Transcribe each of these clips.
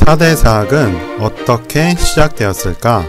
4대 사학은 어떻게 시작되었을까?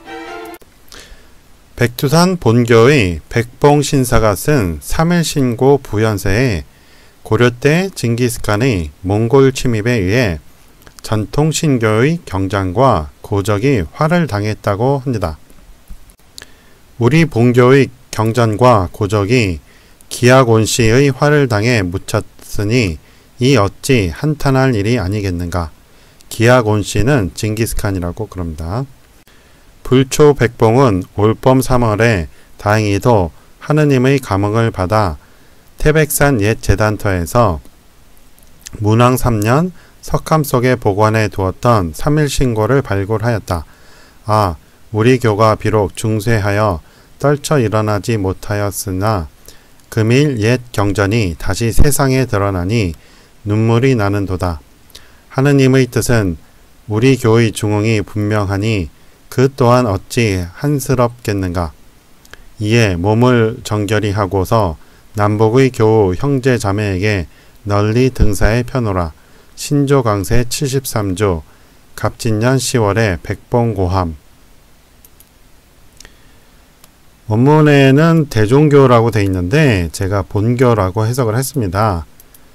백두산 본교의 백봉신사가 쓴 3일신고 부연세에 고려 때 징기스칸의 몽골 침입에 의해 전통 신교의 경장과 고적이 활을 당했다고 합니다. 우리 본교의 경전과 고적이 기약온씨의 활을 당해 묻혔으니 이 어찌 한탄할 일이 아니겠는가. 기약온씨는 징기스칸이라고 그럽니다. 불초 백봉은 올봄 3월에 다행히도 하느님의 감흥을 받아 태백산 옛 재단터에서 문왕 3년 석함 속에 보관해 두었던 3일신고를 발굴하였다. 아, 우리 교가 비록 중쇠하여 떨쳐 일어나지 못하였으나 금일 옛 경전이 다시 세상에 드러나니 눈물이 나는도다. 하느님의 뜻은 우리 교의 중흥이 분명하니 그 또한 어찌 한스럽겠는가. 이에 몸을 정결히 하고서 남북의 교우 형제 자매에게 널리 등사해 펴노라. 신조강세 73조 갑진년 10월에 백봉고함. 원문에는 대종교라고 되어 있는데 제가 본교라고 해석을 했습니다.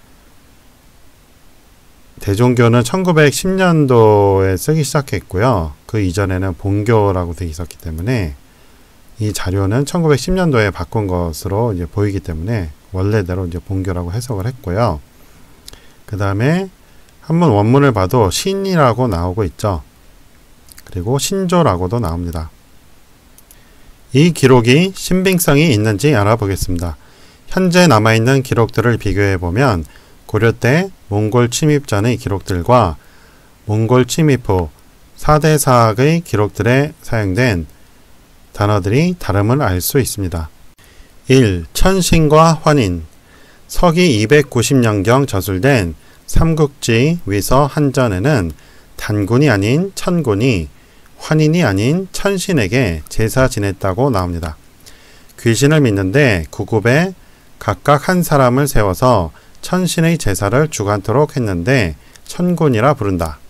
대종교는 1910년도에 쓰기 시작했고요. 그 이전에는 본교라고 되어 있었기 때문에 이 자료는 1910년도에 바꾼 것으로 이제 보이기 때문에 원래대로 이제 본교라고 해석을 했고요. 그 다음에 한번 원문을 봐도 신이라고 나오고 있죠. 그리고 신조라고도 나옵니다. 이 기록이 신빙성이 있는지 알아보겠습니다. 현재 남아있는 기록들을 비교해보면 고려 때 몽골 침입 전의 기록들과 몽골 침입 후 4대 사학의 기록들에 사용된 단어들이 다름을 알 수 있습니다. 1. 천신과 환인. 서기 290년경 저술된 삼국지 위서 한전에는 단군이 아닌 천군이 환인이 아닌 천신에게 제사 지냈다고 나옵니다. 귀신을 믿는데 구급에 각각 한 사람을 세워서 천신의 제사를 주관토록 했는데 천군이라 부른다.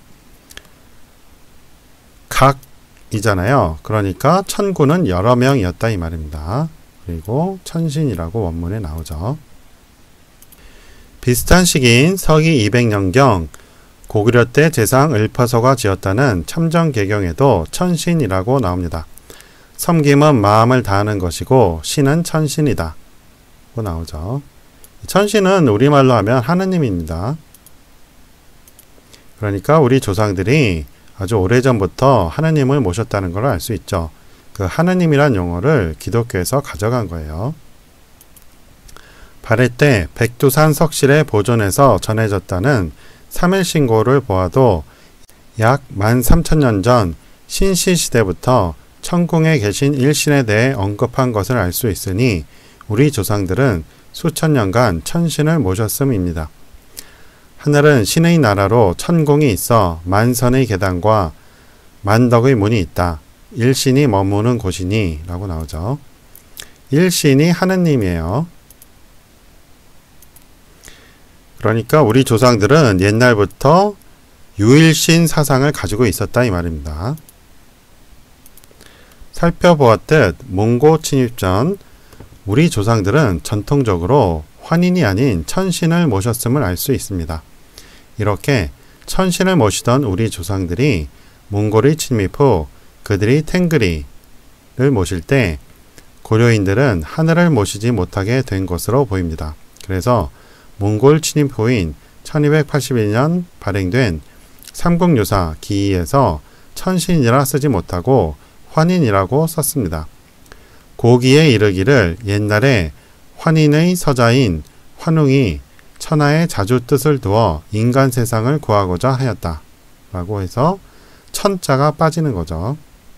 각이잖아요. 그러니까 천군은 여러 명이었다 이 말입니다. 그리고 천신이라고 원문에 나오죠. 비슷한 시기인 서기 200년경 고구려 때 제상 을파서가 지었다는 첨정개경에도 천신이라고 나옵니다. 섬김은 마음을 다하는 것이고 신은 천신이다 고 나오죠. 천신은 우리말로 하면 하느님입니다. 그러니까 우리 조상들이 아주 오래전부터 하느님을 모셨다는 걸 알 수 있죠. 그 하느님이란 용어를 기독교에서 가져간 거예요. 발해 때 백두산 석실에 보존해서 전해졌다는 3일신고를 보아도 약 13,000년 전 신시시대부터 천궁에 계신 일신에 대해 언급한 것을 알 수 있으니 우리 조상들은 수천 년간 천신을 모셨음입니다. 하늘은 신의 나라로 천궁이 있어 만선의 계단과 만덕의 문이 있다. 일신이 머무는 곳이니 라고 나오죠. 일신이 하느님이에요. 그러니까 우리 조상들은 옛날부터 유일신 사상을 가지고 있었다 이 말입니다. 살펴보았듯 몽고 침입 전 우리 조상들은 전통적으로 환인이 아닌 천신을 모셨음을 알 수 있습니다. 이렇게 천신을 모시던 우리 조상들이 몽골의 침입 후 그들이 탱그리를 모실 때 고려인들은 하늘을 모시지 못하게 된 것으로 보입니다. 그래서 몽골 침입 후인 1281년 발행된 삼국유사 기이에서 천신이라 쓰지 못하고 환인이라고 썼습니다. 고기에 이르기를 옛날에 환인의 서자인 환웅이 천하에 자주 뜻을 두어 인간 세상을 구하고자 하였다 라고 해서 천자가 빠지는 거죠.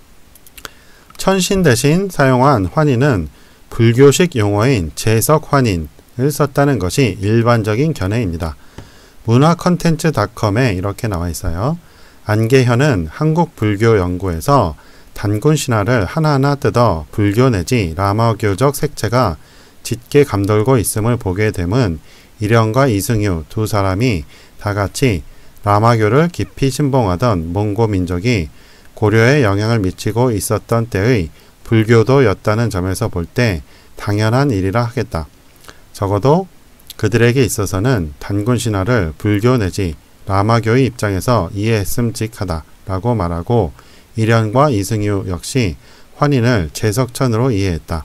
천신 대신 사용한 환인은 불교식 용어인 제석환인을 썼다는 것이 일반적인 견해입니다. 문화컨텐츠닷컴에 이렇게 나와 있어요. 안계현은 한국불교연구에서 단군 신화를 하나하나 뜯어 불교 내지 라마교적 색채가 짙게 감돌고 있음을 보게 됨은 일영과 이승유 두 사람이 다같이 라마교를 깊이 신봉하던 몽고 민족이 고려에 영향을 미치고 있었던 때의 불교도였다는 점에서 볼 때 당연한 일이라 하겠다. 적어도 그들에게 있어서는 단군 신화를 불교 내지 라마교의 입장에서 이해했음직하다 라고 말하고 일현과 이승유 역시 환인을 제석천으로 이해했다.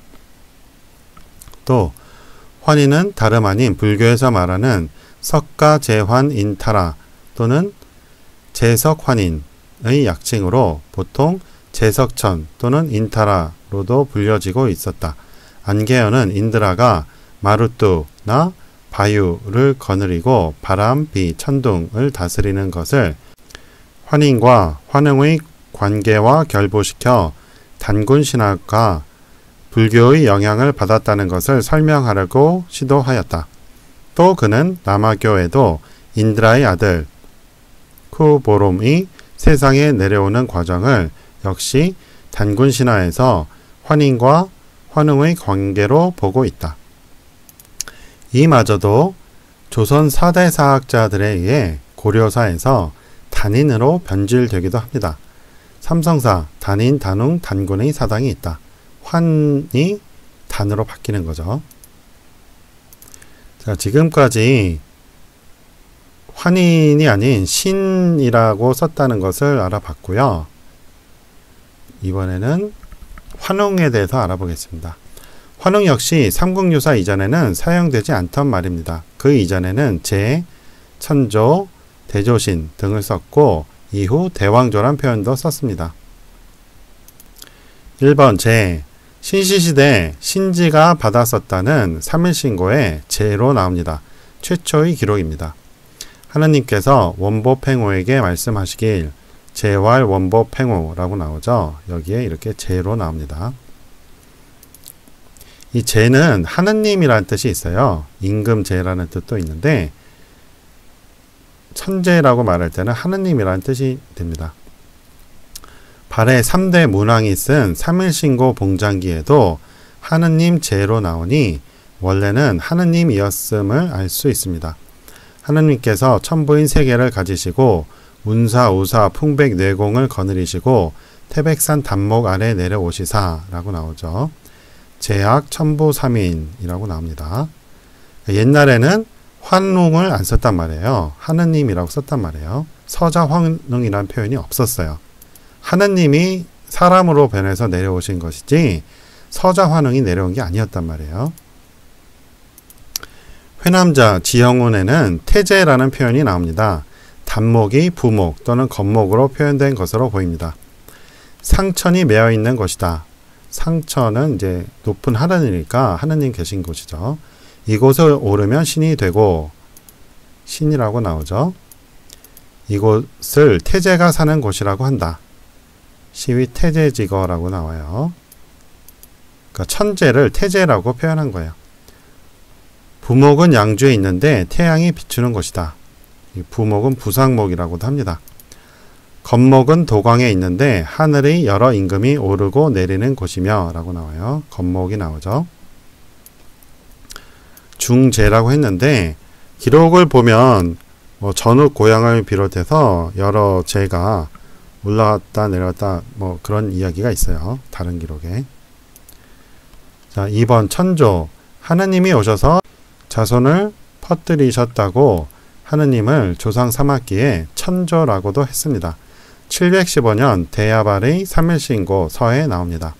또 환인은 다름 아닌 불교에서 말하는 석가제환인타라 또는 제석환인의 약칭으로 보통 제석천 또는 인타라로도 불려지고 있었다. 안개연은 인드라가 마루뚜나 바유를 거느리고 바람, 비, 천둥을 다스리는 것을 환인과 환웅의 관계와 결부시켜 단군 신화가 불교의 영향을 받았다는 것을 설명하려고 시도하였다. 또 그는 라마교에도 인드라의 아들 쿠보롬이 세상에 내려오는 과정을 역시 단군 신화에서 환인과 환웅의 관계로 보고 있다. 이마저도 조선 4대 사학자들에 의해 고려사에서 단인으로 변질되기도 합니다. 삼성사, 단인, 단웅, 단군의 사당이 있다. 환이 단으로 바뀌는 거죠. 자, 지금까지 환인이 아닌 신이라고 썼다는 것을 알아봤고요. 이번에는 환웅에 대해서 알아보겠습니다. 환웅 역시 삼국유사 이전에는 사용되지 않던 말입니다. 그 이전에는 제, 천조, 대조신 등을 썼고 이후 대왕조란 표현도 썼습니다. 1번 제, 신시시대 신지가 받았었다는 3일신고에 제로 나옵니다. 최초의 기록입니다. 하느님께서 원보팽호에게 말씀하시길 제왈 원보팽호라고 나오죠. 여기에 이렇게 제로 나옵니다. 이 제는 하느님이라는 뜻이 있어요. 임금제라는 뜻도 있는데 천제라고 말할 때는 하느님이라는 뜻이 됩니다. 발해 3대 문왕이 쓴 3일신고 봉장기에도 하느님 제로 나오니 원래는 하느님이었음을 알 수 있습니다. 하느님께서 천부인 세계를 가지시고 운사, 우사, 풍백, 뇌공을 거느리시고 태백산 단목 아래 내려오시사 라고 나오죠. 제약 천부 삼인이라고 나옵니다. 옛날에는 환웅을 안 썼단 말이에요. 하느님이라고 썼단 말이에요. 서자환웅이라는 표현이 없었어요. 하느님이 사람으로 변해서 내려오신 것이지 서자환웅이 내려온 게 아니었단 말이에요. 회남자 지형운에는 태제라는 표현이 나옵니다. 단목이 부목 또는 겉목으로 표현된 것으로 보입니다. 상천이 매어 있는 것이다. 상천은 이제 높은 하늘이니까 하느님 계신 곳이죠. 이곳을 오르면 신이 되고 신이라고 나오죠. 이곳을 태제가 사는 곳이라고 한다. 시위 태제지거라고 나와요. 그러니까 천재를 태제라고 표현한 거예요. 부목은 양주에 있는데 태양이 비추는 곳이다. 이 부목은 부상목이라고도 합니다. 겉목은 도광에 있는데 하늘의 여러 임금이 오르고 내리는 곳이며 라고 나와요. 겉목이 나오죠. 중제라고 했는데 기록을 보면 전욱 고향을 비롯해서 여러 제가 올라갔다 내려갔다 그런 이야기가 있어요. 다른 기록에. 자, 2번 천조. 하느님이 오셔서 자손을 퍼뜨리셨다고 하느님을 조상 삼았기에 천조라고도 했습니다. 715년 대야발의 3일신고 서에 나옵니다.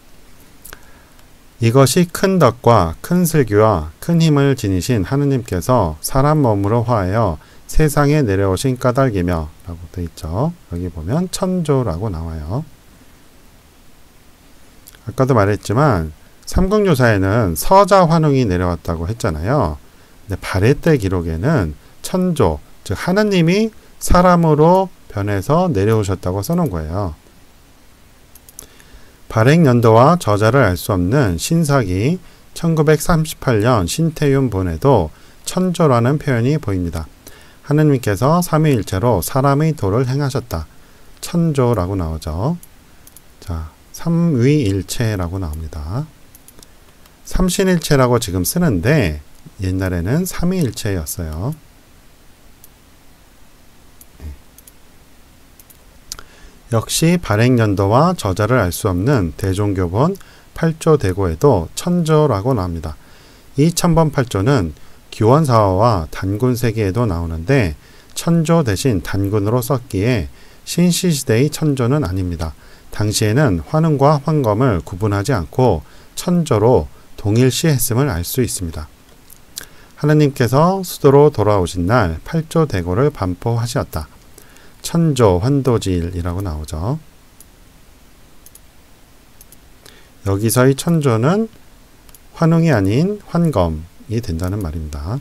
이것이 큰 덕과 큰 슬기와 큰 힘을 지니신 하느님께서 사람 몸으로 화하여 세상에 내려오신 까닭이며 라고 되어 있죠. 여기 보면 천조라고 나와요. 아까도 말했지만 삼국유사에는 서자환웅이 내려왔다고 했잖아요. 근데 발해 때 기록에는 천조, 즉 하느님이 사람으로 변해서 내려오셨다고 써놓은 거예요. 발행연도와 저자를 알 수 없는 신사기 1938년 신태윤 본에도 천조라는 표현이 보입니다. 하느님께서 삼위일체로 사람의 도를 행하셨다. 천조라고 나오죠. 자, 삼위일체라고 나옵니다. 삼신일체라고 지금 쓰는데 옛날에는 삼위일체였어요. 역시 발행연도와 저자를 알 수 없는 대종교본 8조 대고에도 천조라고 나옵니다. 이 천번 8조는 기원사화와 단군세기에도 나오는데 천조 대신 단군으로 썼기에 신시시대의 천조는 아닙니다. 당시에는 환웅과 환검을 구분하지 않고 천조로 동일시했음을 알 수 있습니다. 하느님께서 수도로 돌아오신 날 8조 대고를 반포하셨다. 천조 환도지일이라고 나오죠. 여기서의 천조는 환웅이 아닌 환검이 된다는 말입니다.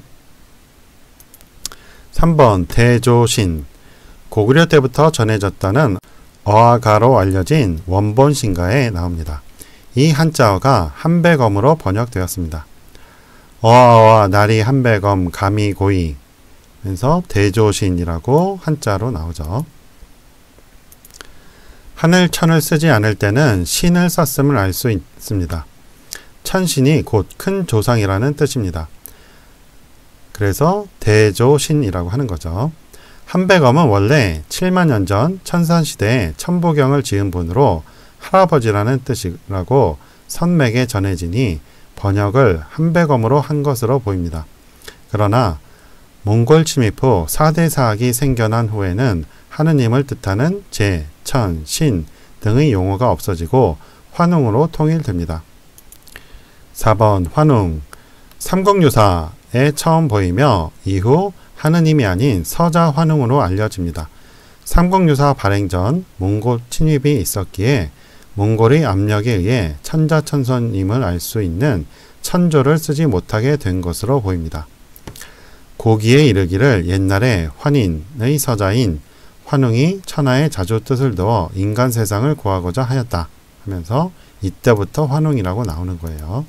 3번 대조신. 고구려 때부터 전해졌다는 어아가로 알려진 원본신가에 나옵니다. 이 한자어가 한백엄으로 번역되었습니다. 어아어아 나리 한백엄 감이 고이 그래서 대조신이라고 한자로 나오죠. 하늘 천을 쓰지 않을 때는 신을 썼음을 알 수 있습니다. 천신이 곧 큰 조상이라는 뜻입니다. 그래서 대조신이라고 하는 거죠. 한백엄은 원래 7만 년 전 천산시대에 천부경을 지은 분으로 할아버지라는 뜻이라고 선맥에 전해지니 번역을 한백엄으로 한 것으로 보입니다. 그러나 몽골 침입 후 4대 사학이 생겨난 후에는 하느님을 뜻하는 제, 천, 신 등의 용어가 없어지고 환웅으로 통일됩니다. 4번 환웅. 삼국유사에 처음 보이며 이후 하느님이 아닌 서자 환웅으로 알려집니다. 삼국유사 발행 전 몽골 침입이 있었기에 몽골의 압력에 의해 천자천손임을 알 수 있는 천조를 쓰지 못하게 된 것으로 보입니다. 고기에 이르기를 옛날에 환인의 서자인 환웅이 천하에 자주 뜻을 넣어 인간 세상을 구하고자 하였다 하면서 이때부터 환웅이라고 나오는 거예요.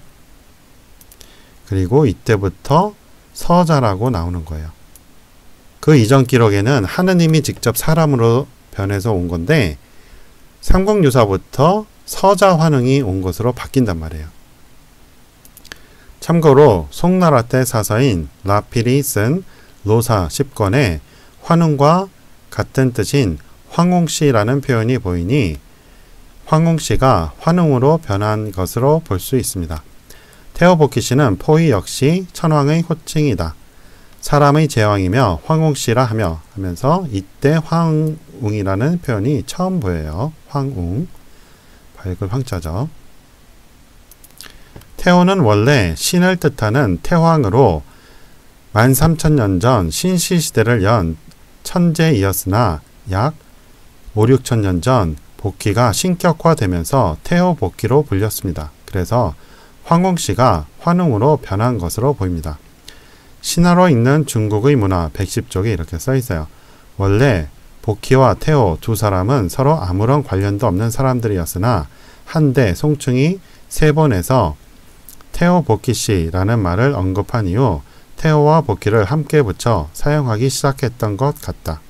그리고 이때부터 서자라고 나오는 거예요. 그 이전 기록에는 하느님이 직접 사람으로 변해서 온 건데 삼국유사부터 서자 환웅이 온 것으로 바뀐단 말이에요. 참고로 송나라 때 사서인 라필이 쓴 로사 10권에 환웅과 같은 뜻인 황웅씨라는 표현이 보이니 황웅씨가 환웅으로 변한 것으로 볼 수 있습니다. 태호복희씨는 포이 역시 천황의 호칭이다. 사람의 제왕이며 황웅씨라 하면서 이때 황웅이라는 표현이 처음 보여요. 황웅. 밝을 황자죠. 태호는 원래 신을 뜻하는 태황으로 13,000년 전 신시시대를 연 천제이었으나 약 5,000~6,000년 전 복희가 신격화되면서 태호복희로 불렸습니다. 그래서 황웅씨가 환웅으로 변한 것으로 보입니다. 신화로 읽는 중국의 문화 110쪽에 이렇게 써 있어요. 원래 복희와 태호 두 사람은 서로 아무런 관련도 없는 사람들이었으나 한데 송충이 세 번에서 태호복희씨라는 말을 언급한 이후 태호와 복희를 함께 붙여 사용하기 시작했던 것 같다.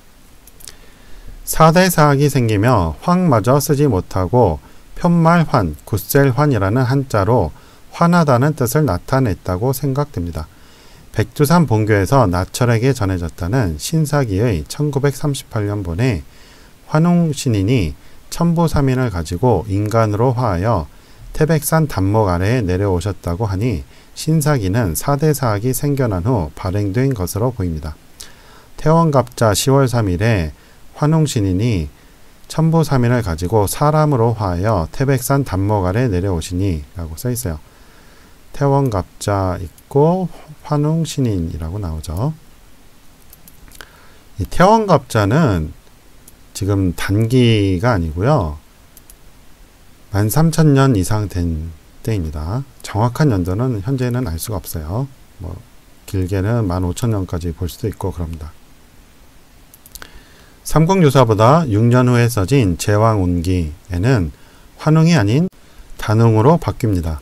4대 사학이 생기며 황마저 쓰지 못하고 편말환, 굳셀환이라는 한자로 환하다는 뜻을 나타냈다고 생각됩니다. 백두산 본교에서 나철에게 전해졌다는 신사기의 1938년본에 환웅신인이 천부삼인을 가지고 인간으로 화하여 태백산 단목 아래에 내려오셨다고 하니 신사기는 4대 사학이 생겨난 후 발행된 것으로 보입니다. 태원갑자 10월 3일에 환웅신인이 천부삼인을 가지고 사람으로 화하여 태백산 단목 아래 내려오시니 라고 써 있어요. 태원갑자 있고 환웅신인이라고 나오죠. 이 태원갑자는 지금 단기가 아니고요. 13,000년 이상 된 때입니다. 정확한 연도는 현재는 알 수가 없어요. 길게는 15,000년까지 볼 수도 있고 그럽니다. 삼국유사보다 6년 후에 써진 제왕운기에는 환웅이 아닌 단웅으로 바뀝니다.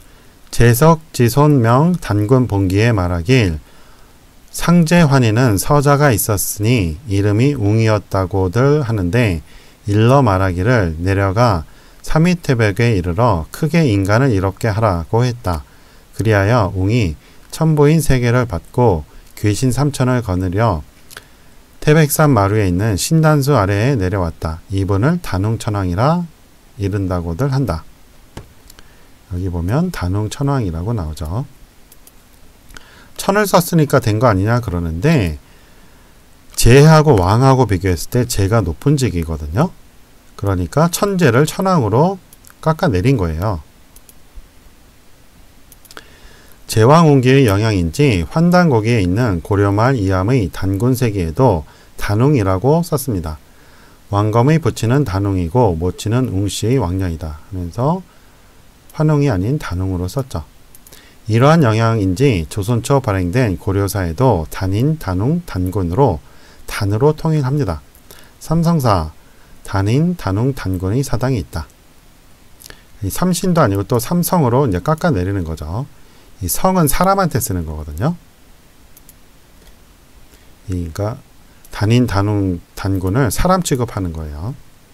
제석지손명 단군본기에 말하길 상제환희는 서자가 있었으니 이름이 웅이었다고들 하는데 일러 말하기를 내려가 삼위태백에 이르러 크게 인간을 이롭게 하라고 했다. 그리하여 웅이 천부인 세계를 받고 귀신 3천을 거느려 태백산 마루에 있는 신단수 아래에 내려왔다. 이분을 단웅천왕이라 이른다고들 한다. 여기 보면 단웅천왕이라고 나오죠. 천을 썼으니까 된 거 아니냐 그러는데 제하고 왕하고 비교했을 때 제가 높은 직이거든요. 그러니까 천제를 천왕으로 깎아내린 거예요. 제왕운기의 영향인지 환단고기에 있는 고려말 이암의 단군세기에도 단웅이라고 썼습니다. 왕검의 부치는 단웅이고 모치는 웅씨의 왕녀이다 하면서 환웅이 아닌 단웅으로 썼죠. 이러한 영향인지 조선 초 발행된 고려사에도 단인, 단웅, 단군으로 단으로 통일합니다. 삼성사 단인, 단웅, 단군의 사당이 있다. 이 삼신도 아니고 또 삼성으로 이제 깎아내리는 거죠. 이 성은 사람한테 쓰는 거거든요. 그러니까 단인, 단웅, 단군을 사람 취급하는 거예요.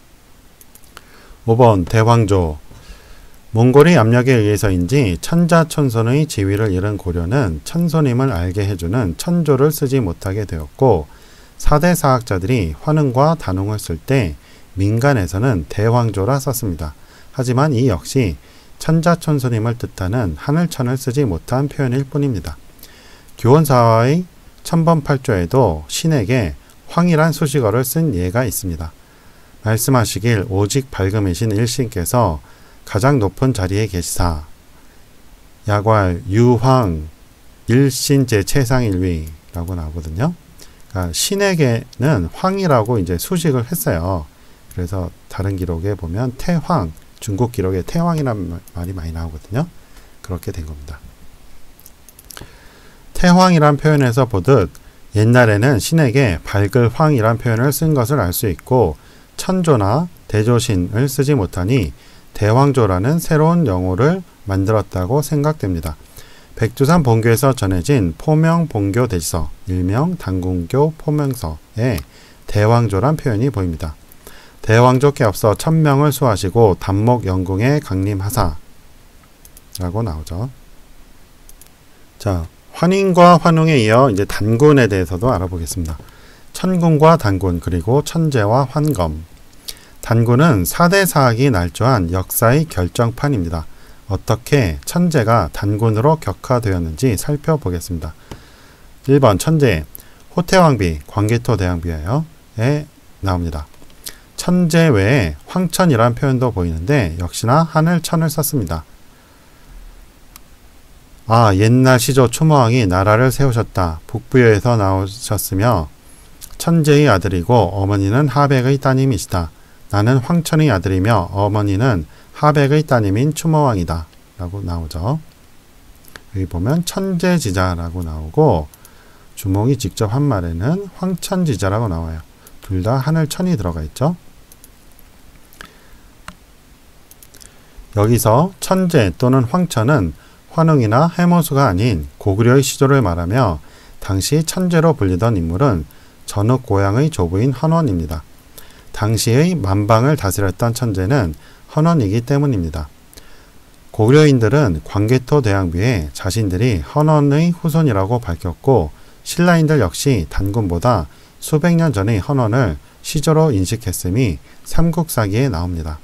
5번 대황조. 몽골의 압력에 의해서인지 천자천손의 지위를 잃은 고려는 천손임을 알게 해주는 천조를 쓰지 못하게 되었고 4대 사학자들이 환웅과 단웅을 쓸 때 민간에서는 대황조라 썼습니다. 하지만 이 역시 천자천손임을 뜻하는 하늘천을 쓰지 못한 표현일 뿐입니다. 교원사화의 천번팔조에도 신에게 황이란 수식어를 쓴 예가 있습니다. 말씀하시길 오직 밝음이신 일신께서 가장 높은 자리에 계시사 야괄 유황 일신제 최상일위라고 나오거든요. 그러니까 신에게는 황이라고 이제 수식을 했어요. 그래서 다른 기록에 보면 태황, 중국 기록에 태황이라는 말이 많이 나오거든요. 그렇게 된 겁니다. 태황이란 표현에서 보듯 옛날에는 신에게 밝을 황이란 표현을 쓴 것을 알 수 있고 천조나 대조신을 쓰지 못하니 대황조라는 새로운 영호를 만들었다고 생각됩니다. 백두산 본교에서 전해진 포명본교대지서, 일명 단군교 포명서에 대황조란 표현이 보입니다. 대황조께 앞서 천명을 수하시고 단목영궁에 강림하사 라고 나오죠. 자, 환인과 환웅에 이어 이제 단군에 대해서도 알아보겠습니다. 천군과 단군 그리고 천제와 환검. 단군은 4대 사학이 날조한 역사의 결정판입니다. 어떻게 천제가 단군으로 격화되었는지 살펴보겠습니다. 1번 천제, 호태왕비, 광개토대왕비에 나옵니다. 천제 외에 황천이란 표현도 보이는데 역시나 하늘천을 썼습니다. 아, 옛날 시조 추모왕이 나라를 세우셨다. 북부여에서 나오셨으며 천제의 아들이고 어머니는 하백의 따님이시다. 나는 황천의 아들이며 어머니는 하백의 따님인 추모왕이다. 라고 나오죠. 여기 보면 천제지자라고 나오고 주몽이 직접 한 말에는 황천지자라고 나와요. 둘 다 하늘천이 들어가 있죠. 여기서 천제 또는 황천은 환웅이나 해모수가 아닌 고구려의 시조를 말하며 당시 천제로 불리던 인물은 전욱 고향의 조부인 헌원입니다. 당시의 만방을 다스렸던 천제는 헌원이기 때문입니다. 고구려인들은 광개토 대왕비에 자신들이 헌원의 후손이라고 밝혔고 신라인들 역시 단군보다 수백 년 전의 헌원을 시조로 인식했음이 삼국사기에 나옵니다.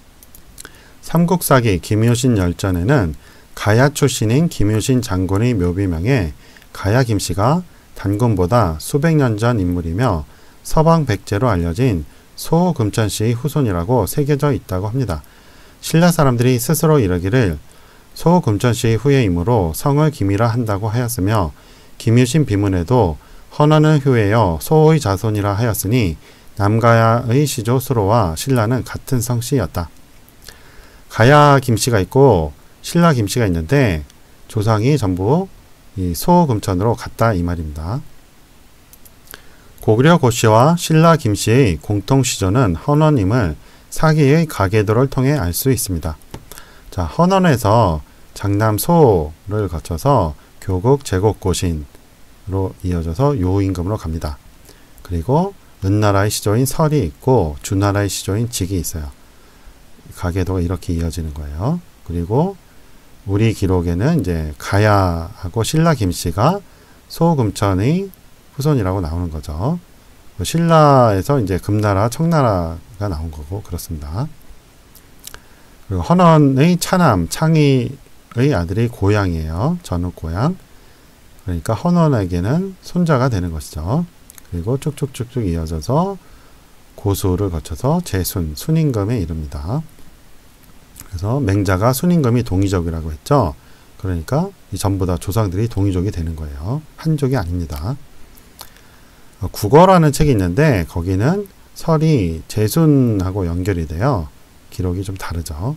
삼국사기 김효신 열전에는 가야 출신인 김효신 장군의 묘비명에 가야 김씨가 단군보다 수백 년 전 인물이며 서방 백제로 알려진 소금천씨의 후손이라고 새겨져 있다고 합니다. 신라 사람들이 스스로 이르기를 소금천씨의 후예이므로 성을 김이라 한다고 하였으며 김효신 비문에도 헌원은 후예여 소의 자손이라 하였으니 남가야의 시조 수로와 신라는 같은 성씨였다. 가야 김씨가 있고 신라 김씨가 있는데 조상이 전부 이 소금천으로 같다 이 말입니다. 고구려 고씨와 신라 김씨의 공통 시조는 헌원임을 사기의 가계도를 통해 알 수 있습니다. 자, 헌원에서 장남 소를 거쳐서 교국 제곡고신으로 이어져서 요임금으로 갑니다. 그리고 은나라의 시조인 설이 있고 주나라의 시조인 직이 있어요. 가계도가 이렇게 이어지는 거예요. 그리고 우리 기록에는 이제 가야하고 신라 김씨가 소금천의 후손이라고 나오는 거죠. 신라에서 이제 금나라, 청나라가 나온 거고 그렇습니다. 그리고 헌원의 차남, 창의의 아들이 고양이에요. 전후 고양. 그러니까 헌원에게는 손자가 되는 것이죠. 그리고 쭉쭉쭉쭉 이어져서 고수를 거쳐서 제순, 순임금에 이릅니다. 그래서 맹자가 순임금이 동이족이라고 했죠. 그러니까 이 전부 다 조상들이 동이족이 되는 거예요. 한족이 아닙니다. 국어라는 책이 있는데 거기는 설이 제순하고 연결이 돼요. 기록이 좀 다르죠.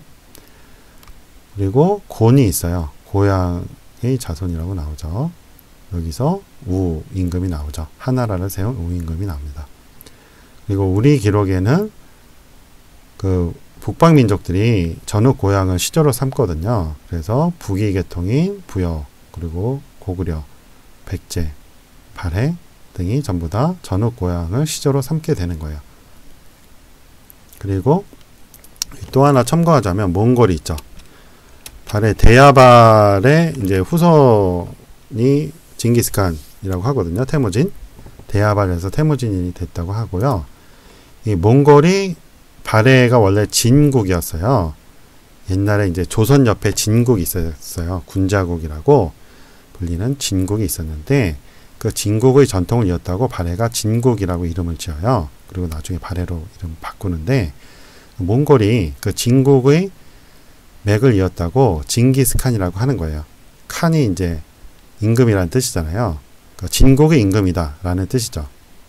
그리고 곤이 있어요. 고향의 자손이라고 나오죠. 여기서 우임금이 나오죠. 하나라를 세운 우임금이 나옵니다. 그리고 우리 기록에는 그 북방민족들이 전후 고향을 시조로 삼거든요. 그래서 북이 계통인 부여, 그리고 고구려, 백제, 발해 등이 전부 다 전후 고향을 시조로 삼게 되는 거예요. 그리고 또 하나 첨가하자면 몽골이 있죠. 발해 대야발의 이제 후손이 징기스칸이라고 하거든요. 태무진. 대야발에서 태무진이 됐다고 하고요. 이 몽골이 발해가 원래 진국이었어요. 옛날에 이제 조선 옆에 진국이 있었어요. 군자국이라고 불리는 진국이 있었는데 그 진국의 전통을 이었다고 발해가 진국이라고 이름을 지어요. 그리고 나중에 발해로 이름 바꾸는데 몽골이 그 진국의 맥을 이었다고 징기스칸이라고 하는 거예요. 칸이 이제 임금이라는 뜻이잖아요. 그러니까 진국의 임금이다 라는 뜻이죠.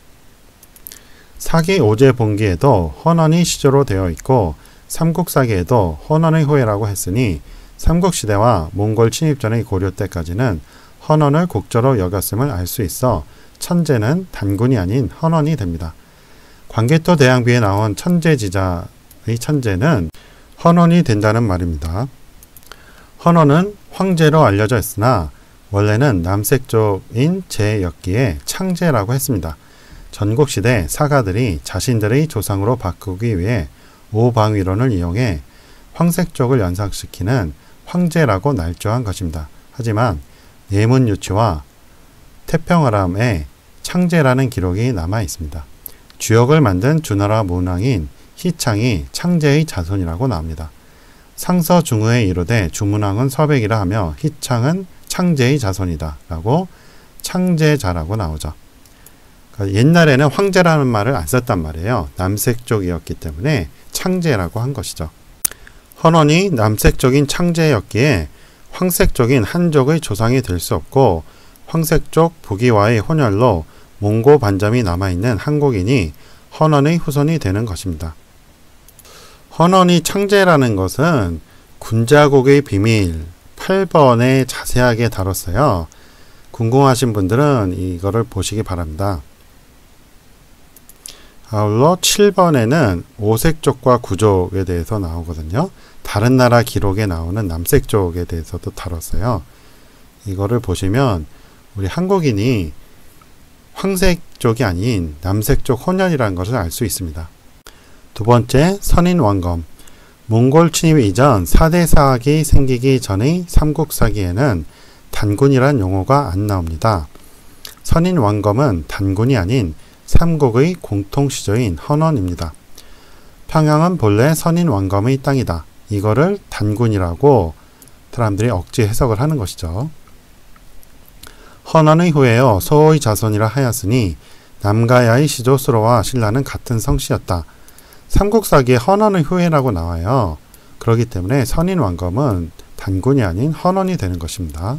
사기 오제본기에도 헌원이 시조로 되어 있고 삼국사기에도 헌원의 호해라고 했으니 삼국시대와 몽골 침입 전의 고려 때까지는 헌원을 국조로 여겼음을 알 수 있어 천재는 단군이 아닌 헌원이 됩니다. 광개토 대항비에 나온 천재지자의 천재는 헌원이 된다는 말입니다. 헌원은 황제로 알려져 있으나 원래는 남색족인 제였기에 창제라고 했습니다. 전국시대 사가들이 자신들의 조상으로 바꾸기 위해 오방위론을 이용해 황색족을 연상시키는 황제라고 날조한 것입니다. 하지만 예문유치와 태평아람에 창제라는 기록이 남아 있습니다. 주역을 만든 주나라 문왕인 희창이 창제의 자손이라고 나옵니다. 상서중후에 이르되 주문왕은 서백이라 하며 희창은 창제의 자손이다 라고 창제자라고 나오죠. 그러니까 옛날에는 황제라는 말을 안 썼단 말이에요. 남색족이었기 때문에 창제라고 한 것이죠. 헌원이 남색족인 창제였기에 황색족인 한족의 조상이 될 수 없고 황색족 부기와의 혼혈로 몽고 반점이 남아있는 한국인이 헌원의 후손이 되는 것입니다. 헌원이 창제라는 것은 군자국의 비밀 8번에 자세하게 다뤘어요. 궁금하신 분들은 이거를 보시기 바랍니다. 아울러 7번에는 오색족과 구족에 대해서 나오거든요. 다른 나라 기록에 나오는 남색족에 대해서도 다뤘어요. 이거를 보시면 우리 한국인이 황색족이 아닌 남색족 혼혈이라는 것을 알 수 있습니다. 두 번째, 선인왕검. 몽골 침입 이전 4대 사학이 생기기 전의 삼국사기에는 단군이란 용어가 안 나옵니다. 선인왕검은 단군이 아닌 삼국의 공통시조인 헌원입니다. 평양은 본래 선인왕검의 땅이다. 이거를 단군이라고 사람들이 억지 해석을 하는 것이죠. 헌원의 후예요 소의 자손이라 하였으니 남가야의 시조 수로와 신라는 같은 성씨였다. 삼국사기에 헌원의 후예라고 나와요. 그렇기 때문에 선인왕검은 단군이 아닌 헌원이 되는 것입니다.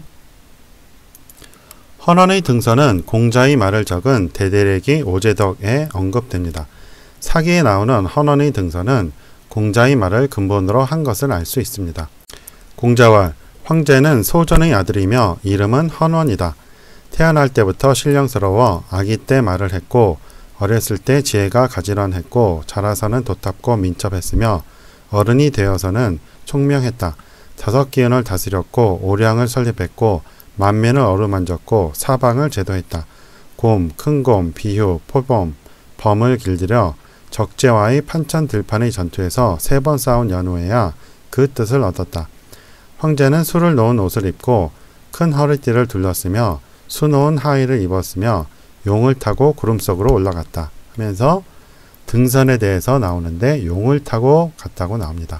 헌원의 등서는 공자의 말을 적은 대대래기 오제덕에 언급됩니다. 사기에 나오는 헌원의 등서는 공자의 말을 근본으로 한 것을 알 수 있습니다. 공자왈 황제는 소전의 아들이며 이름은 헌원이다. 태어날 때부터 신령스러워 아기 때 말을 했고 어렸을 때 지혜가 가지런했고 자라서는 도탑고 민첩했으며 어른이 되어서는 총명했다. 5기운을 다스렸고 오량을 설립했고 만면을 어루만졌고 사방을 제도했다. 곰, 큰곰, 비휴, 포범, 범을 길들여 적재와의 판천 들판의 전투에서 3번 싸운 연후에야 그 뜻을 얻었다. 황제는 수를 놓은 옷을 입고 큰 허리띠를 둘렀으며 수놓은 하의를 입었으며 용을 타고 구름 속으로 올라갔다. 하면서 등선에 대해서 나오는데 용을 타고 갔다고 나옵니다.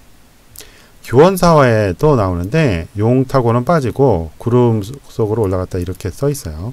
규원사화에도 나오는데 용 타고는 빠지고 구름 속으로 올라갔다 이렇게 써 있어요.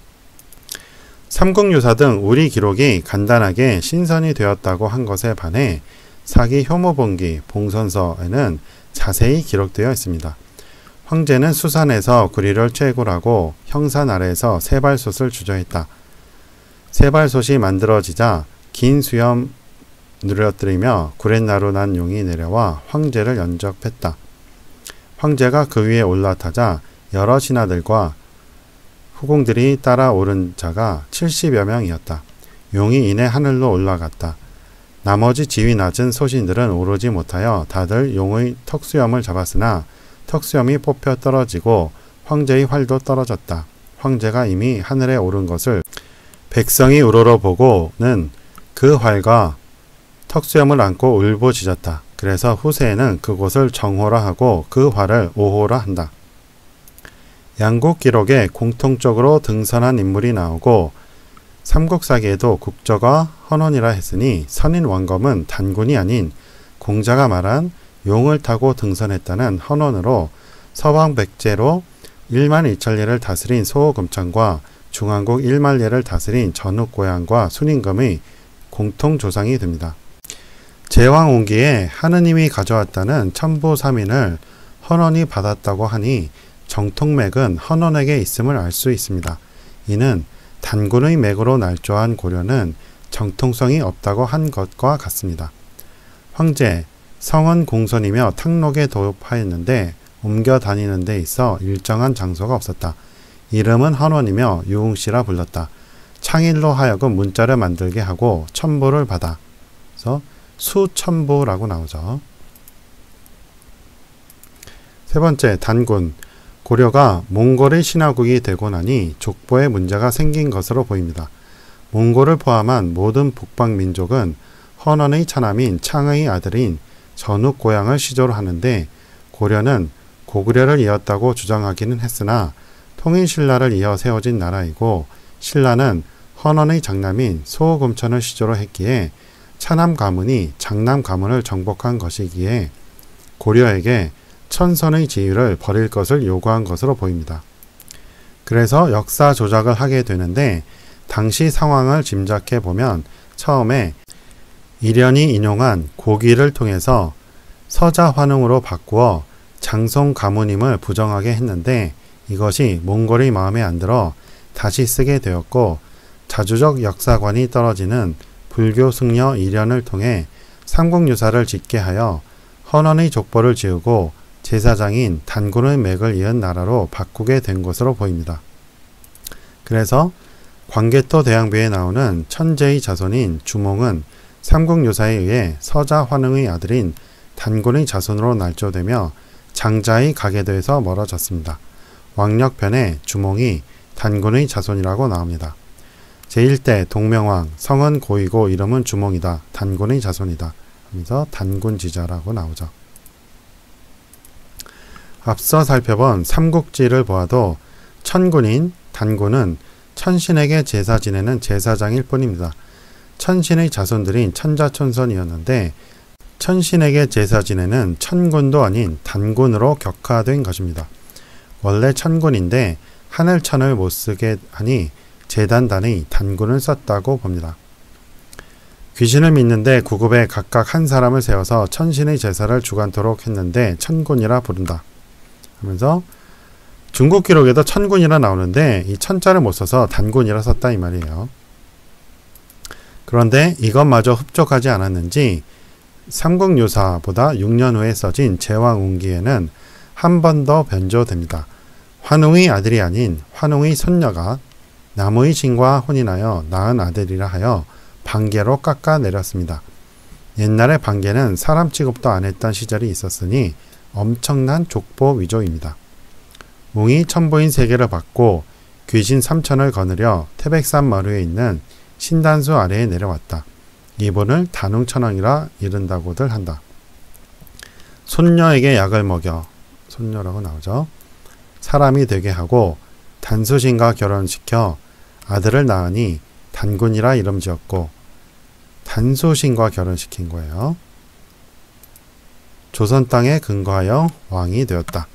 삼국유사 등 우리 기록이 간단하게 신선이 되었다고 한 것에 반해 사기 효무본기 봉선서에는 자세히 기록되어 있습니다. 황제는 수산에서 구리를 채굴하고 형산 아래에서 세발솥을 주저했다. 세발솥이 만들어지자 긴 수염 누려뜨리며 구렛나루 난 용이 내려와 황제를 연접했다. 황제가 그 위에 올라타자 여러 신하들과 후궁들이 따라오른 자가 70여 명이었다. 용이 이내 하늘로 올라갔다. 나머지 지위 낮은 소신들은 오르지 못하여 다들 용의 턱수염을 잡았으나 턱수염이 뽑혀 떨어지고 황제의 활도 떨어졌다. 황제가 이미 하늘에 오른 것을 백성이 우러러 보고는 그 활과 턱수염을 안고 울부짖었다. 그래서 후세에는 그곳을 정호라 하고 그 활을 오호라 한다. 양국 기록에 공통적으로 등선한 인물이 나오고 삼국사기에도 국저가 헌원이라 했으니 선인 원검은 단군이 아닌 공자가 말한 용을 타고 등선했다는 헌원으로 서왕 백제로 1만 2천리를 다스린 소호금창과 중앙국 1만리를 다스린 전욱고양과 순임금의 공통조상이 됩니다. 제왕옹기에 하느님이 가져왔다는 천부삼인을 헌원이 받았다고 하니 정통맥은 헌원에게 있음을 알 수 있습니다. 이는 단군의 맥으로 날조한 고려는 정통성이 없다고 한 것과 같습니다. 황제, 성은 공손이며 탕록에 도읍하였는데 옮겨 다니는 데 있어 일정한 장소가 없었다. 이름은 헌원이며 유웅씨라 불렀다. 창일로 하여금 문자를 만들게 하고 첨부를 받아. 그래서 수첨부라고 나오죠. 세 번째, 단군. 고려가 몽골의 신하국이 되고 나니 족보에 문제가 생긴 것으로 보입니다. 몽골을 포함한 모든 북방민족은 헌원의 차남인 창의 아들인 전욱고양을 시조로 하는데 고려는 고구려를 이었다고 주장하기는 했으나 통일신라를 이어 세워진 나라이고 신라는 헌원의 장남인 소금천을 시조로 했기에 차남 가문이 장남 가문을 정복한 것이기에 고려에게 천선의 지위를 버릴 것을 요구한 것으로 보입니다. 그래서 역사 조작을 하게 되는데 당시 상황을 짐작해 보면 처음에 이련이 인용한 고기를 통해서 서자환웅으로 바꾸어 장송 가문임을 부정하게 했는데 이것이 몽골의 마음에 안 들어 다시 쓰게 되었고 자주적 역사관이 떨어지는 불교 승려 이련을 통해 삼국유사를 짓게 하여 헌원의 족보를 지우고 제사장인 단군의 맥을 이은 나라로 바꾸게 된 것으로 보입니다. 그래서 광개토 대항비에 나오는 천재의 자손인 주몽은 삼국유사에 의해 서자환웅의 아들인 단군의 자손으로 날조되며 장자의 가계도에서 멀어졌습니다. 왕력편에 주몽이 단군의 자손이라고 나옵니다. 제1대 동명왕, 성은 고이고 이름은 주몽이다. 단군의 자손이다. 하면서 단군지자라고 나오죠. 앞서 살펴본 삼국지를 보아도 천군인 단군은 천신에게 제사 지내는 제사장일 뿐입니다. 천신의 자손들인 천자천선이었는데 천신에게 제사 지내는 천군도 아닌 단군으로 격화된 것입니다. 원래 천군인데 하늘천을 못쓰게 하니 제단단이 단군을 썼다고 봅니다. 귀신을 믿는데 구급에 각각 한 사람을 세워서 천신의 제사를 주관토록 했는데 천군이라 부른다. 하면서 중국 기록에도 천군이라 나오는데 이 천자를 못 써서 단군이라 썼다 이 말이에요. 그런데 이것마저 흡족하지 않았는지 삼국유사보다 6년 후에 써진 제왕웅기에는 한 번 더 변조됩니다. 환웅의 아들이 아닌 환웅의 손녀가 나무의 신과 혼인하여 낳은 아들이라 하여 반개로 깎아내렸습니다. 옛날에 반개는 사람 취급도 안 했던 시절이 있었으니 엄청난 족보 위조입니다. 웅이 천부인 세계를 받고 귀신 3천을 거느려 태백산 마루에 있는 신단수 아래에 내려왔다. 이분을 단웅천왕이라 이른다고들 한다. 손녀에게 약을 먹여, 손녀라고 나오죠. 사람이 되게 하고 단수신과 결혼시켜 아들을 낳으니 단군이라 이름 지었고 단소신과 결혼시킨 거예요. 조선 땅에 근거하여 왕이 되었다.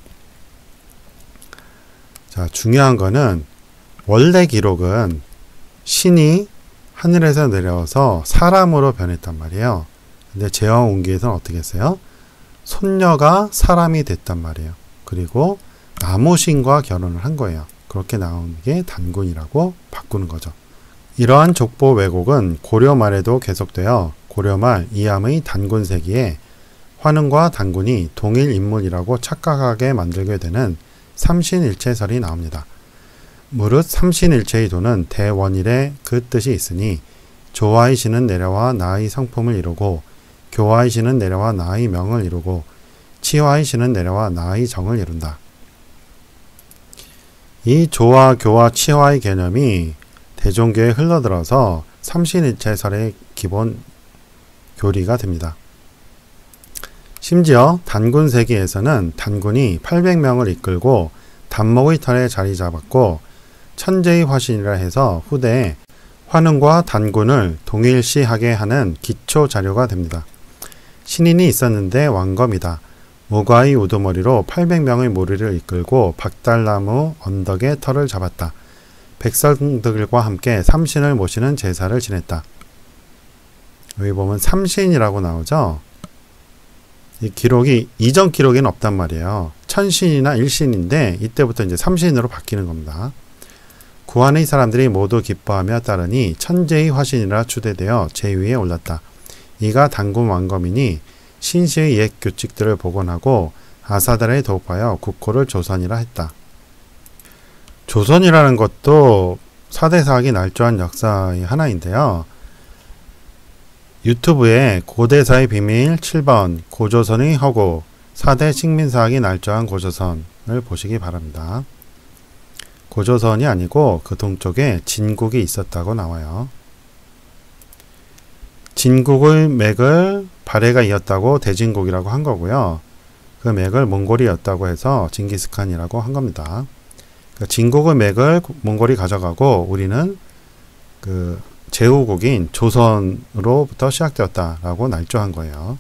자, 중요한 거는 원래 기록은 신이 하늘에서 내려와서 사람으로 변했단 말이에요. 근데 제왕옹기에서는 어떻게 했어요? 손녀가 사람이 됐단 말이에요. 그리고 나무신과 결혼을 한 거예요. 그렇게 나오는 게 단군이라고 바꾸는 거죠. 이러한 족보 왜곡은 고려 말에도 계속되어 고려 말 이암의 단군세기에 환웅과 단군이 동일 인물이라고 착각하게 만들게 되는 삼신일체설이 나옵니다. 무릇 삼신일체의 도는 대원일의 그 뜻이 있으니 조화의 신은 내려와 나의 성품을 이루고 교화의 신은 내려와 나의 명을 이루고 치화의 신은 내려와 나의 정을 이룬다. 이 조화, 교화, 치화의 개념이 대종교에 흘러들어서 삼신일체설의 기본 교리가 됩니다. 심지어 단군세기에서는 단군이 800명을 이끌고 단목의 털에 자리 잡았고 천재의 화신이라 해서 후대에 환웅과 단군을 동일시하게 하는 기초 자료가 됩니다. 신인이 있었는데 왕검이다. 모과의 우두머리로 800명의 무리를 이끌고 박달나무 언덕에 털을 잡았다. 백성들과 함께 삼신을 모시는 제사를 지냈다. 여기 보면 삼신이라고 나오죠. 이 기록이 이전 기록에는 없단 말이에요. 천신이나 일신인데 이때부터 이제 삼신으로 바뀌는 겁니다. 구한의 사람들이 모두 기뻐하며 따르니 천재의 화신이라 추대되어 제위에 올랐다. 이가 단군 왕검이니 신시의 옛 규칙들을 복원하고 아사달에 도입하여 국호를 조선이라 했다. 조선이라는 것도 사대사학이 날조한 역사의 하나인데요. 유튜브에 고대사의 비밀 7번 고조선의 허구 4대 식민사학이 날조한 고조선을 보시기 바랍니다. 고조선이 아니고 그 동쪽에 진국이 있었다고 나와요. 진국의 맥을 발해가 이었다고 대진국이라고 한 거고요. 그 맥을 몽골이었다고 해서 징기스칸이라고 한 겁니다. 진국의 맥을 몽골이 가져가고 우리는 그 제후국인 조선으로부터 시작되었다라고 날조한 거예요.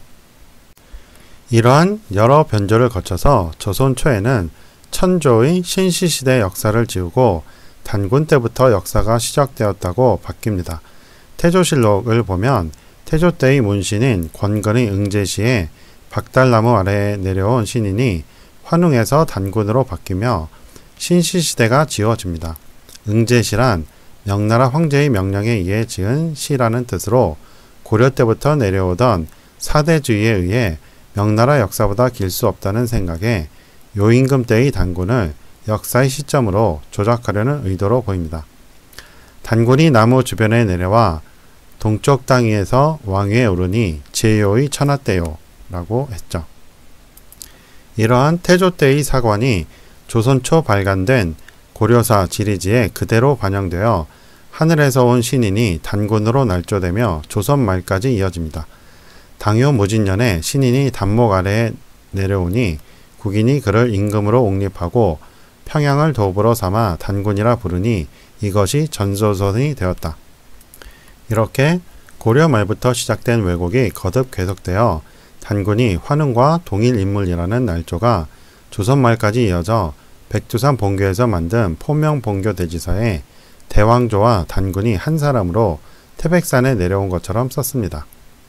이러한 여러 변조를 거쳐서 조선 초에는 천조의 신시시대 역사를 지우고 단군 때부터 역사가 시작되었다고 바뀝니다. 태조실록을 보면 태조 때의 문신인 권건의 응제시에 박달나무 아래에 내려온 신인이 환웅에서 단군으로 바뀌며 신시시대가 지어집니다. 응제시란 명나라 황제의 명령에 의해 지은 시라는 뜻으로 고려 때부터 내려오던 사대주의에 의해 명나라 역사보다 길 수 없다는 생각에 요임금 때의 단군을 역사의 시점으로 조작하려는 의도로 보입니다. 단군이 나무 주변에 내려와 동쪽 땅 위에서 왕위에 오르니 제요의 천하때요 라고 했죠. 이러한 태조 때의 사관이 조선 초 발간된 고려사 지리지에 그대로 반영되어 하늘에서 온 신인이 단군으로 날조되며 조선 말까지 이어집니다. 당요 무진년에 신인이 단목 아래에 내려오니 국인이 그를 임금으로 옹립하고 평양을 도읍으로 삼아 단군이라 부르니 이것이 전조선이 되었다. 이렇게 고려 말부터 시작된 왜곡이 거듭 계속되어 단군이 환웅과 동일 인물이라는 날조가 조선 말까지 이어져 백두산 본교에서 만든 포명본교 대지서에 대왕조와 단군이 한 사람으로 태백산에 내려온 것처럼 썼습니다.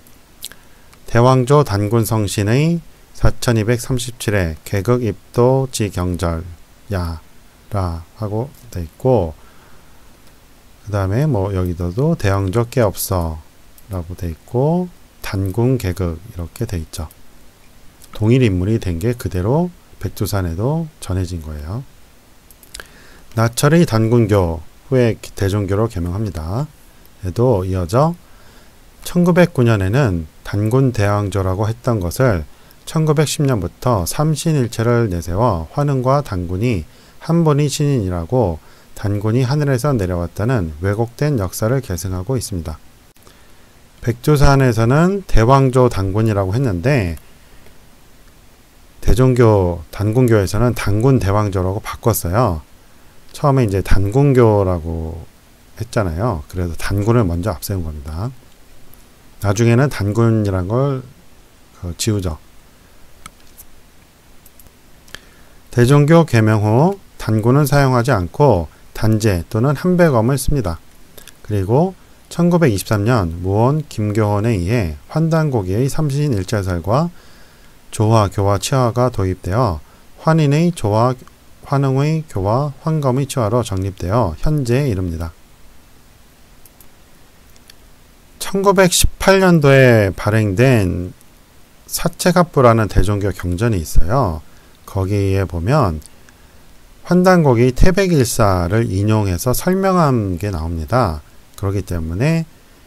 대왕조 단군 성신의 4237회 개극입도 지경절 야라 하고 돼 있고 그 다음에 뭐 여기도 대왕조 꽤 없어 라고 돼 있고 단군 개극 이렇게 돼 있죠. 동일 인물이 된 게 그대로 백두산에도 전해진 거예요. 나철의 단군교 후에 대종교로 개명합니다. 에도 이어져 1909년에는 단군 대왕조라고 했던 것을 1910년부터 삼신일체를 내세워 환웅과 단군이 한 분이 신인이라고 단군이 하늘에서 내려왔다는 왜곡된 역사를 계승하고 있습니다. 백두산에서는 대왕조 단군이라고 했는데 대종교 단군교에서는 단군 대왕조라고 바꿨어요. 처음에 이제 단군교라고 했잖아요. 그래서 단군을 먼저 앞세운 겁니다. 나중에는 단군이란 걸 지우죠. 대종교 개명 후 단군은 사용하지 않고 단제 또는 한백엄을 씁니다. 그리고 1923년 무원 김교헌에 의해 환단고기의 삼신일체설과 조화, 교화, 치화가 도입되어 환인의 조화, 환흥의 교화, 환검의 치화로 정립되어 현재에 이릅니다. 1918년도에 발행된 사채갑부라는 대종교 경전이 있어요. 거기에 보면 환단고기 태백일사를 인용해서 설명한 게 나옵니다. 그렇기 때문에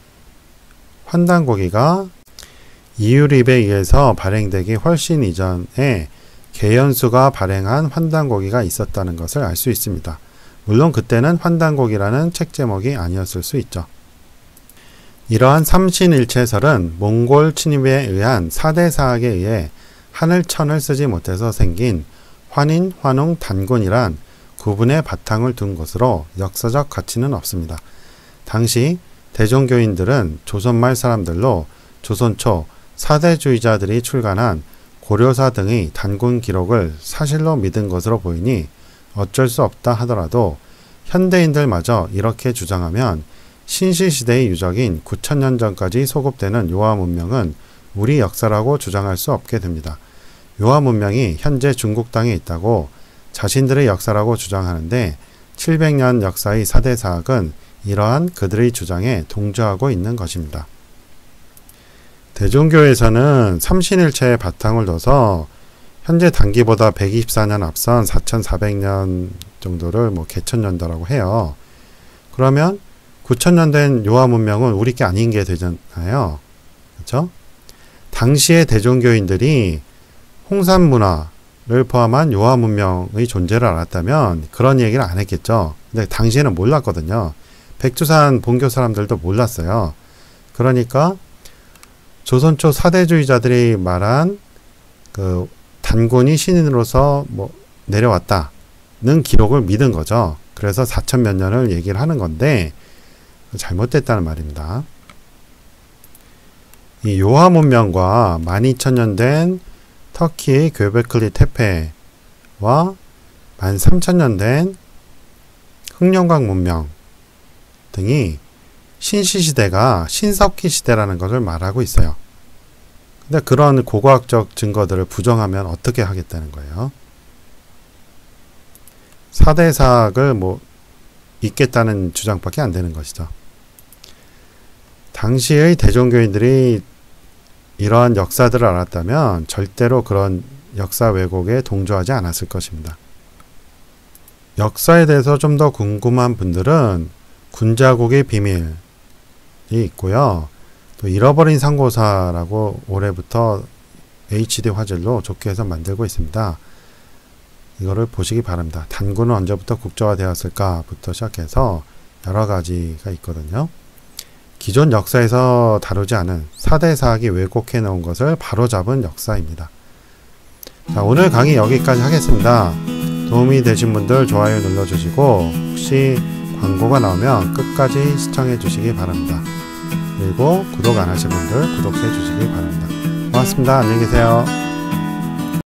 환단고기가 이유립에 의해서 발행되기 훨씬 이전에 계연수가 발행한 환단고기가 있었다는 것을 알 수 있습니다. 물론 그때는 환단고기라는 책 제목이 아니었을 수 있죠. 이러한 삼신일체설은 몽골 침입에 의한 사대사학에 의해 하늘천을 쓰지 못해서 생긴 환인, 환웅, 단군이란 구분의 바탕을 둔 것으로 역사적 가치는 없습니다. 당시 대종교인들은 조선말 사람들로 조선 초 사대주의자들이 출간한 고려사 등의 단군 기록을 사실로 믿은 것으로 보이니 어쩔 수 없다 하더라도 현대인들마저 이렇게 주장하면 신시시대의 유적인 9,000년 전까지 소급되는 요하 문명은 우리 역사라고 주장할 수 없게 됩니다. 요하 문명이 현재 중국 땅에 있다고 자신들의 역사라고 주장하는데 700년 역사의 사대사학은 이러한 그들의 주장에 동조하고 있는 것입니다. 대종교에서는 삼신일체의 바탕을 둬서 현재 단기보다 124년 앞선 4400년 정도를 개천년도라고 해요. 그러면 9,000년 된 요하 문명은 우리 게 아닌 게 되잖아요. 그렇죠? 당시의 대종교인들이 홍산 문화를 포함한 요하 문명의 존재를 알았다면 그런 얘기를 안 했겠죠. 근데 당시에는 몰랐거든요. 백두산 본교 사람들도 몰랐어요. 그러니까 조선 초 사대주의자들이 말한 그 단군이 신인으로서 내려왔다는 기록을 믿은 거죠. 그래서 4천 몇 년을 얘기를 하는 건데 잘못됐다는 말입니다. 이 요하 문명과 12,000년 된 터키의 göbekli tepe와 13,000년 된 흑룡강 문명 등이 신시시대가 신석기 시대라는 것을 말하고 있어요. 근데 그런 고고학적 증거들을 부정하면 어떻게 하겠다는 거예요? 사대사학을 있겠다는 주장밖에 안 되는 것이죠. 당시의 대종교인들이 이러한 역사들을 알았다면 절대로 그런 역사 왜곡에 동조하지 않았을 것입니다. 역사에 대해서 좀 더 궁금한 분들은 군자국의 비밀이 있고요. 또 잃어버린 상고사라고 올해부터 HD 화질로 좋게 해서 만들고 있습니다. 이거를 보시기 바랍니다. 단군은 언제부터 국제화되었을까부터 시작해서 여러 가지가 있거든요. 기존 역사에서 다루지 않은 사대사학이 왜곡해 놓은 것을 바로잡은 역사입니다. 자, 오늘 강의 여기까지 하겠습니다. 도움이 되신 분들 좋아요 눌러주시고 혹시 광고가 나오면 끝까지 시청해 주시기 바랍니다. 그리고 구독 안 하신 분들 구독해 주시기 바랍니다. 고맙습니다. 안녕히 계세요.